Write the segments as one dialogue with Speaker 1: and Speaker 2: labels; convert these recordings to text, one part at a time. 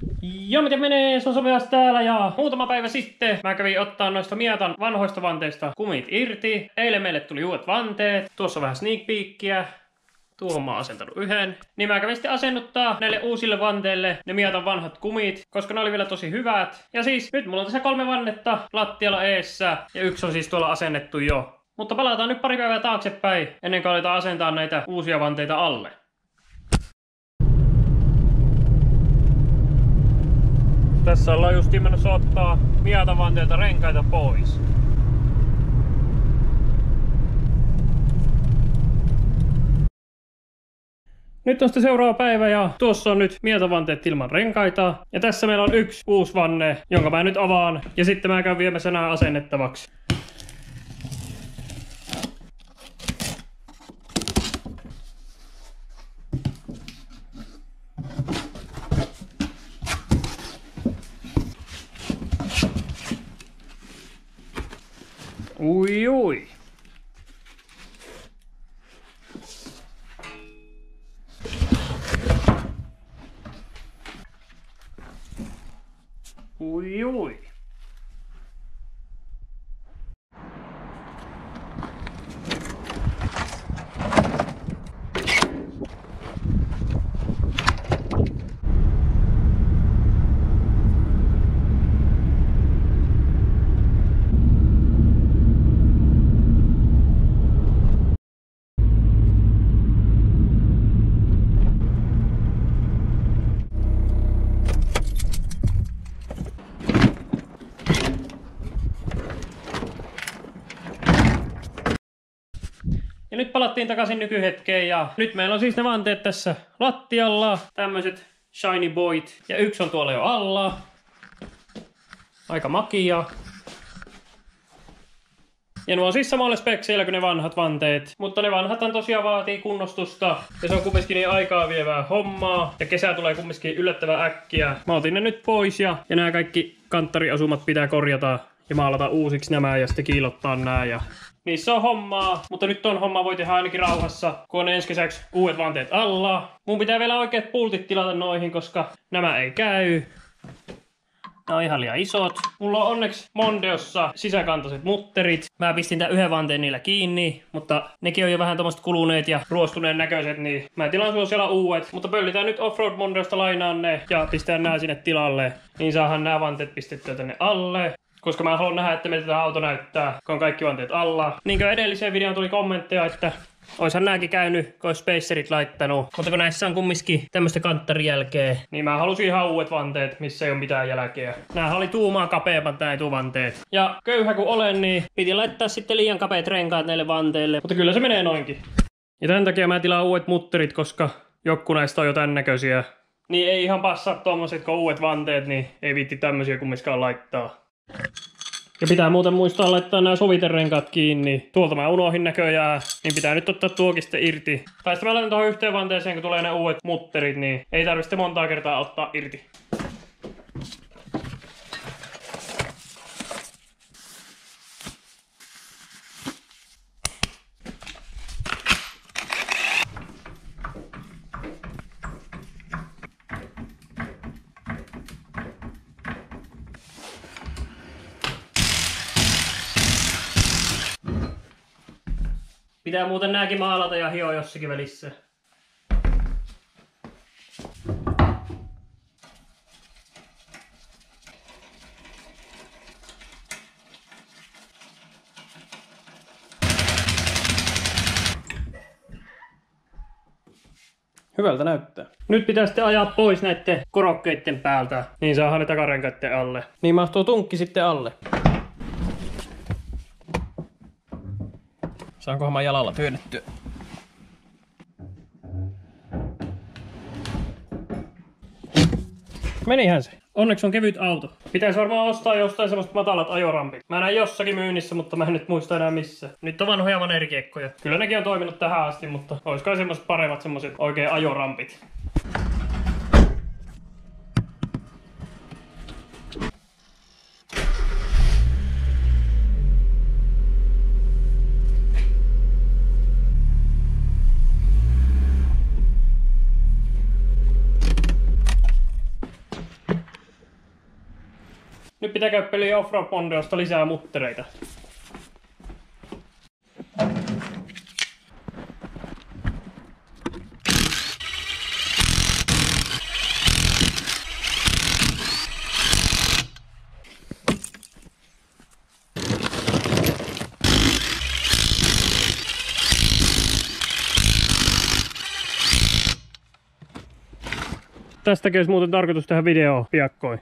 Speaker 1: Joo, miten menee? Se on Someas täällä ja muutama päivä sitten mä kävin ottaa noista Miatan vanhoista vanteista kumit irti. Eilen meille tuli uudet vanteet. Tuossa on vähän sneak peekkiä. Tuohon mä oon asentanut yhden. Niin mä kävin sitten asennuttaa näille uusille vanteille ne Miatan vanhat kumit, koska ne oli vielä tosi hyvät. Ja siis nyt mulla on tässä 3 vannetta lattialla eessä ja 1 on siis tuolla asennettu jo. Mutta palataan nyt pari päivää taaksepäin ennen kuin aletaan asentaa näitä uusia vanteita alle. Tässä ollaan justiin menossa ottaa Miatan vanteilta renkaita pois. Nyt on sitten seuraava päivä ja tuossa on nyt Miatan vanteet ilman renkaita. Ja tässä meillä on 1 uusi vanne, jonka mä nyt avaan. Ja sitten mä käyn viemässä nää asennettavaksi. Ui ui. Ui ui. Ja nyt palattiin takaisin nykyhetkeen ja nyt meillä on siis ne vanteet tässä lattialla. Tämmöiset Shiny Boyt ja 1 on tuolla jo alla. Aika makia. Ja nuo on siis samalla spekseillä kuin ne vanhat vanteet. Mutta ne vanhathan tosiaan vaatii kunnostusta. Ja se on kumminkin niin aikaa vievää hommaa. Ja kesä tulee kumminkin yllättävän äkkiä. Mä otin ne nyt pois ja nämä kaikki kanttariasumat pitää korjata. Ja maalata uusiksi nämä ja sitten kiillottaa nää ja niissä on hommaa, mutta nyt on homma voi tehdä ainakin rauhassa, kun on ensi kesäksi uudet vanteet alla. Mun pitää vielä oikeat pultit tilata noihin, koska nämä ei käy. Nämä on ihan liian isot. Mulla on onneksi Mondeossa sisäkantaiset mutterit. Mä pistin tän 1 vanteen niillä kiinni, mutta nekin on jo vähän tommoset kuluneet ja ruostuneen näköiset, niin mä tilaan sulla siellä uudet. Mutta pöllitään nyt Offroad Mondeosta lainaan ne ja pistään nää sinne tilalle. Niin saadaan nämä vanteet pistettyä tänne alle. Koska mä haluan nähdä, että miltä tämä auto näyttää, kun on kaikki vanteet alla. Niin kuin edelliseen videoon tuli kommentteja, että oishan nääkin käynyt, kun olisi spacerit laittanut. Mutta kun näissä on kumminkin tämmöistä kanttarijälkeä, niin mä halusin ihan uudet vanteet, missä ei ole mitään jälkeä. Näähän oli tuumaa kapeammat nää etuvanteet. Ja köyhä kun olen, niin piti laittaa sitten liian kapeat renkaat näille vanteille. Mutta kyllä se menee noinkin. Ja tämän takia mä tilaan uudet mutterit, koska joku näistä on jo tän näköisiä. Niin ei ihan passaa tommoset, kun uudet vanteet, niin ei viitti tämmösiä kumminkaan laittaa. Ja pitää muuten muistaa laittaa nämä soviterenkaat kiinni. Tuolta mä unohin näköjään, niin pitää nyt ottaa tuokin sitten irti. Tai sitten mä laitan tuohon yhteen vanteeseen, kun tulee ne uudet mutterit, niin ei tarvitse montaa kertaa ottaa irti. Pitää muuten nääkin maalata ja hioa jossakin välissä. Hyvältä näyttää. Nyt pitää sitten ajaa pois näiden korokkeiden päältä, niin saadaan ne takarenkaiden alle. Niin mahtuu tunkki sitten alle. Saankohan mä jalalla työnnettyä? Menihän se. Onneksi on kevyt auto. Pitäisi varmaan ostaa jostain semmoset matalat ajorampit. Mä näin jossakin myynnissä, mutta mä en nyt muista enää missä. Nyt on vanhoja vanerikiekkoja. Kyllä nekin on toiminut tähän asti, mutta olisiko semmoset paremmat semmoset oikein ajorampit. Nyt pitää käydä peliä Offroad Mondeosta lisää muttereita. Tästäkin olisi muuten tarkoitus tehdä video piakkoin.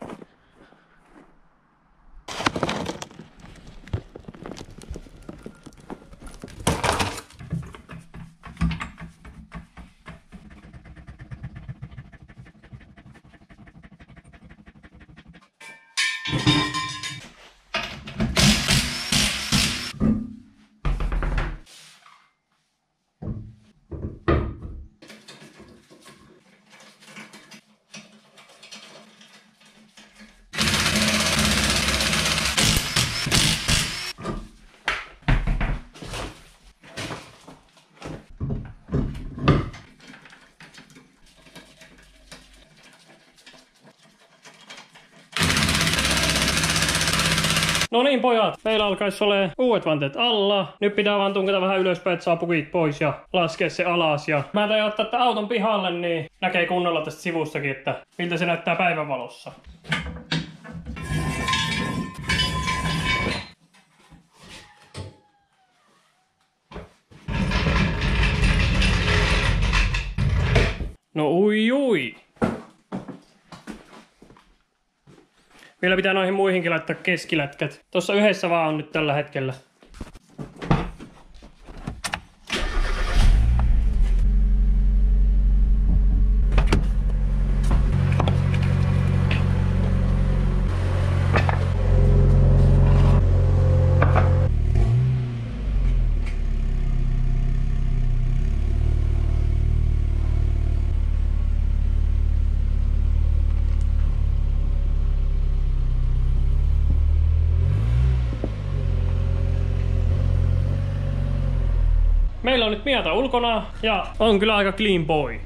Speaker 1: No niin pojat, meillä alkaisi ole uudet vanteet alla. Nyt pitää vaan tunkata vähän ylöspäin, että saa pukit pois ja laskea se alas. Ja mä tain ottaa tämän auton pihalle, niin näkee kunnolla tästä sivustakin, että miltä se näyttää päivänvalossa. No ui. Vielä pitää noihin muihinkin laittaa keskilätkät. Tossa yhdessä vaan on nyt tällä hetkellä. Meillä on nyt Miata ulkona ja on kyllä aika clean boy.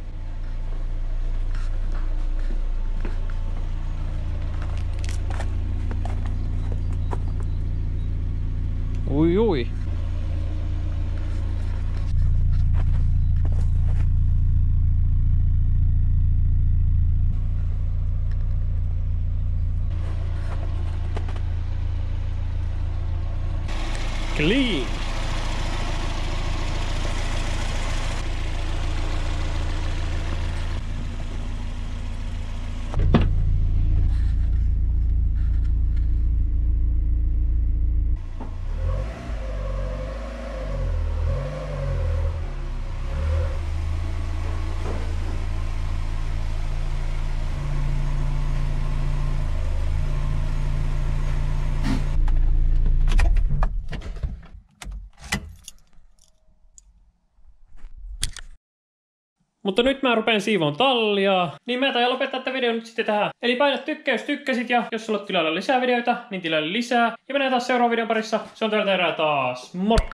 Speaker 2: Ui.
Speaker 1: Clean. Mutta nyt mä rupean siivoon tallia, niin mä taidan lopettaa tämän videon nyt sitten tähän. Eli paina tykkää, jos tykkäsit, ja jos sulla on tilalla lisää videoita, niin tilalle lisää. Ja mennään taas seuraavan videon parissa. Se on täältä erää taas. Moro!